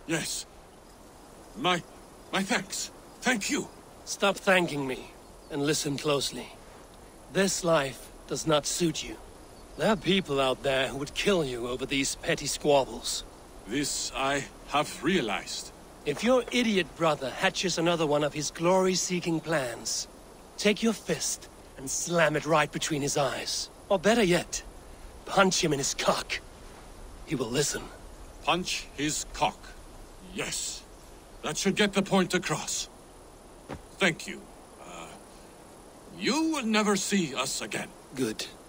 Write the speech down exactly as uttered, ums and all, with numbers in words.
Yes. My... my thanks. Thank you. Stop thanking me, and listen closely. This life does not suit you. There are people out there who would kill you over these petty squabbles. This I have realized. If your idiot brother hatches another one of his glory-seeking plans, take your fist and slam it right between his eyes. Or better yet, punch him in his cock. He will listen. Punch his cock. Yes. That should get the point across. Thank you. Uh, you will never see us again. Good.